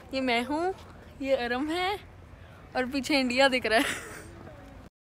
ये मैं हूँ, ये अरम है और पीछे इंडिया दिख रहा है।